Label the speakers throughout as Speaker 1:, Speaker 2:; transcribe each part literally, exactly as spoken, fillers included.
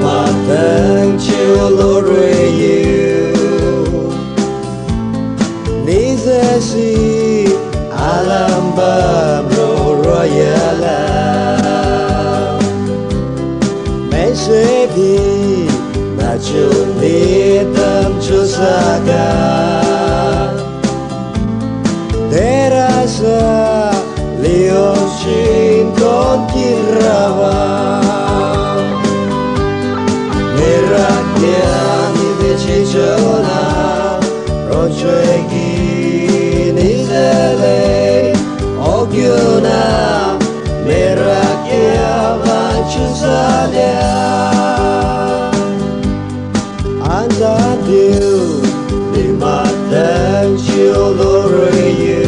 Speaker 1: mà thân chiều lối rồi yêu ni zesi alam bam ro royala me se bi na chun ni tam chu saga terasa leo chin con kirava Merakiani de chichona Rochegi nizele Ogyuna Merakia vanchusalia Anda diu Limatang chioloreyu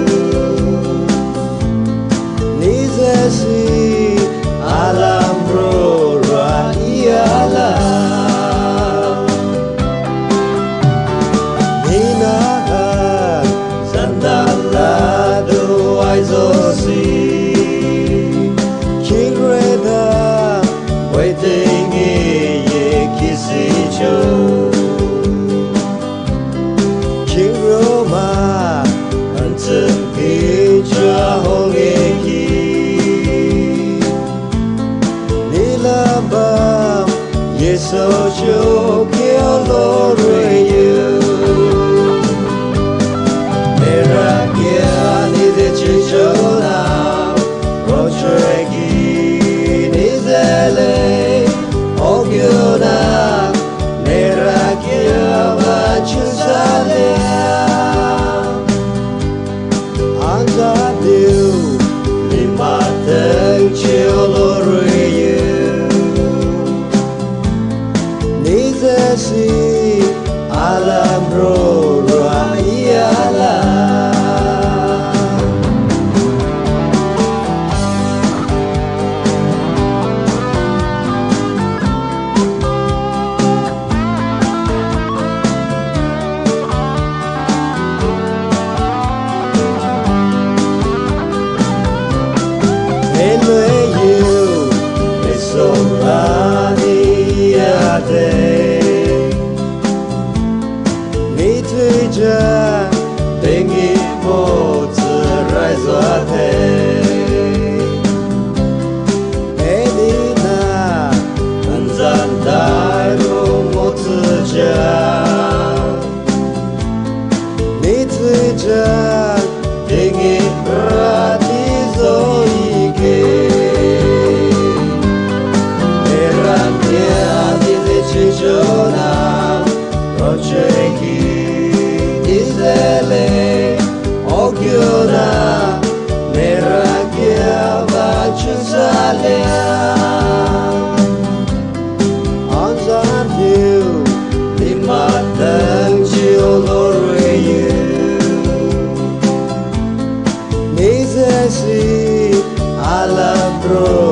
Speaker 1: Nizesi alambro Raiala waiting ye kisi cho King Roma until picture hongeki Nilambam yeso cho kyo loreyu Merakia ni de chichona rochegi nizele Ogyuna Merakia vanchusalia Anda diu Limatang chioloreyu Nizesi alambro royala Nitija dengi mo tsirai zoate Elina Nzan dairu mo tsija Nitija dengi prati zoike Merakia nile chichona Rocheki nizele Ogyuna Merakia vanchusalia Anzan diu Limatang chioloreyu Nizesi alambro